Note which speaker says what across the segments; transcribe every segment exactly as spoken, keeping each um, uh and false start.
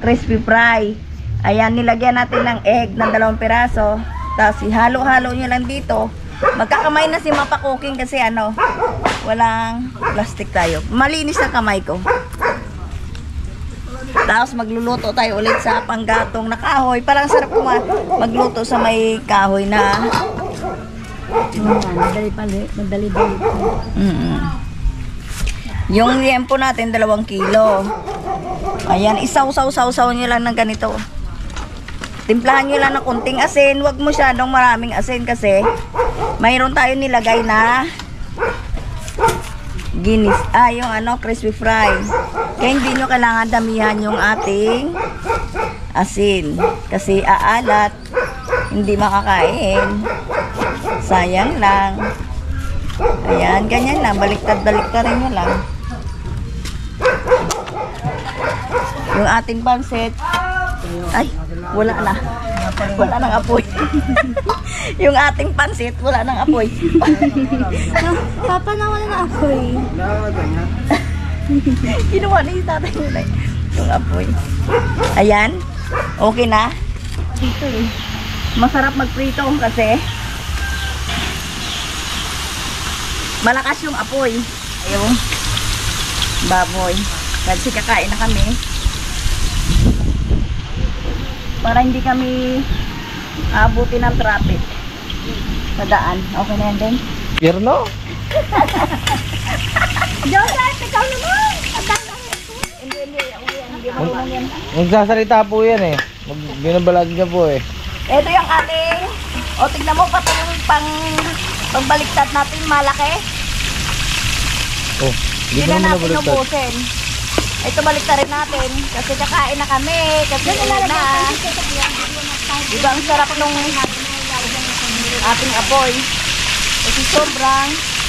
Speaker 1: crispy fry. Ayan, nilagyan natin ng egg ng dalawang piraso. Tapos ihalo-halo nyo lang dito. Magkakamay na si Mapa Cooking kasi ano, walang plastic tayo. Malinis ang kamay ko. Tapos magluluto tayo ulit sa panggatong na kahoy. Parang sarap kuma magluto sa may kahoy na
Speaker 2: madali pali, madali dali.
Speaker 1: mm -hmm. Yung liempo natin dalawang kilo. Ayan, isaw-saw-saw-saw nyo lang ng ganito. Timplahan nyo lang ng kunting asin. Huwag mo masyadong maraming asin kasi mayroon tayo nilagay na ginis, ah, yung ano, crispy fry. Kaya hindi nyo kailangan damihan yung ating asin. Kasi aalat, hindi makakain. Sayang lang. Ayan, ganyan lang. Baliktad-baliktad rin nyo lang. Yung ating pansit, ay, wala na. Wala nang apoy. Yung ating pansit, wala nang apoy.
Speaker 2: Papa, nawala na apoy.
Speaker 1: Kinuha na yung tatay nila yung apoy. Ayan. Okay na.
Speaker 2: Dito eh.
Speaker 1: Masarap magprito kasi malakas yung apoy. Ayun. Baboy. Kasi kakain na kami. Para hindi kami abuti ng traffic sa daan. Okay na yan din?
Speaker 3: Pierno?
Speaker 2: Joseph, ikaw naman!
Speaker 1: Hindi, hindi. Hindi marunong yan.
Speaker 3: Magsasalita po yan eh. Mag binabalag niya po eh.
Speaker 1: Ito yung ating, o tignan mo pa yung pang pagbaliktad natin malaki.
Speaker 3: Oh,
Speaker 1: Hindi na natin ubusin. Ito baliktad rin natin kasi kakain na kami. Kasi na. Diba ang sarap nung ating apoy. Kasi sobrang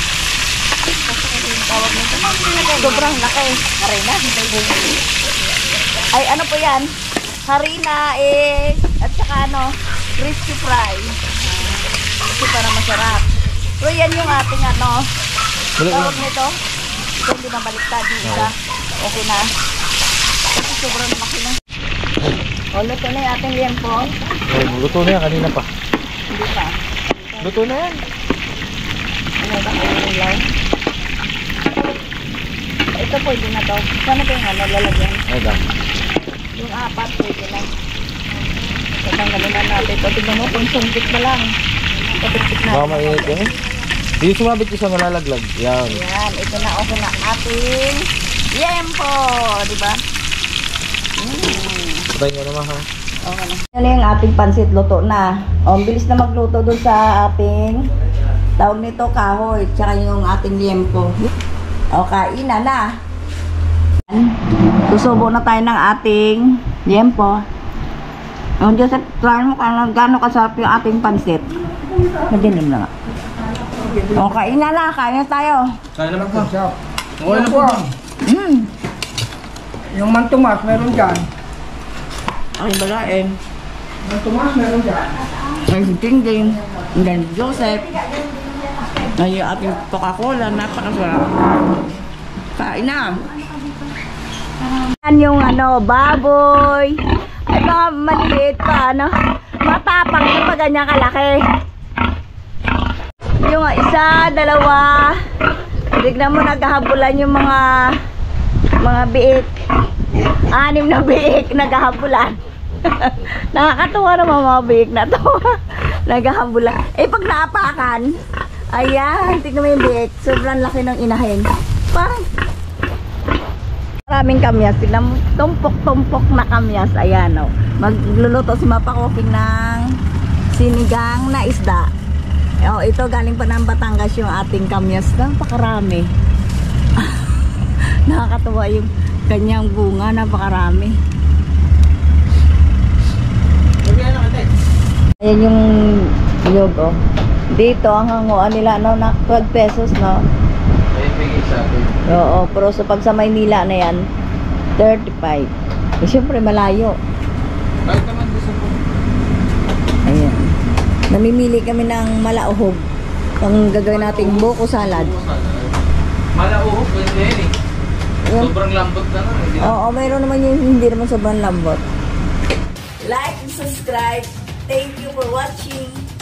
Speaker 1: tawag nito. Sobrang laki. Harina. Ay ano po yan? Harina eh at saka ano crispy fry. Kasi para masarap. So yan yung ating ano tawag nito. Ito hindi na baliktad yung isa. Okay na. Kasi sobrang laki na. O, luto na yung ating liempo.
Speaker 3: Oh, luto na yan. Kanina pa.
Speaker 1: Hindi pa.
Speaker 3: Luto na yan.
Speaker 1: Ano ba? Ano lang? Ito pwede na to. Sana ba yung ano lalagyan?
Speaker 3: Ay lang.
Speaker 1: Yung apat pwede lang. Tatanggalin na natin. Ito tignan mo kung sungkit na lang. Patiktik na.
Speaker 3: Baka mainit yan eh. Hindi sumabit ko sa malalaglag. Yan.
Speaker 1: Yan. Ito na okay na ating liempo. Diba? Mm.
Speaker 3: Patay nga naman ha.
Speaker 1: Okay na. Yan yung ating pansit luto na. O, bilis na magluto dun sa ating tawag nito kahoy. Tsaka yung ating liempo. O, kain na na. Susubo na tayo ng ating liempo. O, Joseph, try mo kung gaano kasarap yung ating pansit. Madilim na nga. O, kain na na. Kain na tayo.
Speaker 4: Kain naman po. Okay na po.
Speaker 1: Mm.
Speaker 4: Yung mantumas, meron dyan.
Speaker 1: Ay, balain.
Speaker 4: Mantumas, meron dyan.
Speaker 1: Ay, Ding-Ding. And then, Joseph. Ay, yung ating Coca-Cola. Napakasarap. Kain na. Yan yung ano, baboy. Ay, mga maliliit pa, ano. Matapang yung pa ganyan kalaki. Yung isa, dalawa. Tignan mo, naghahabulan yung mga mga biik. Anim na biik, naghahabulan. Nakakatuwa naman mga biik na to. Naghahabulan. Eh, pag naapakan, ayan, tignan mo yung biik. Sobrang laki ng inahin. Parang maraming kamyas. Tignan mo, tumpok-tumpok na kamyas. Ayan, o. Magluluto si Mapa Cooking ng sinigang na isda. Oh, ito galing pa ng Batangas yung ating kamyas. Napakarami. Nakakatuwa yung kanyang bunga. Napakarami. Ayan yung yog, oh. Dito, ang hanguan nila, no, na twelve pesos, no?
Speaker 3: Ayun, bigay sa akin.
Speaker 1: Oo, pero sa pag sa Maynila na yan, thirty-five. Eh, syempre, malayo.
Speaker 3: Bakit naman gusto po?
Speaker 1: Ayan. Namimili kami ng malauhog. Pang gagawin nating buko salad.
Speaker 3: Malauhog, pwede yan eh.
Speaker 1: Yung,
Speaker 3: Sobrang lambot na nun. Hindi na.
Speaker 1: oo, mayroon naman yung hindi naman sobrang lambot. Like and subscribe. Thank you for watching.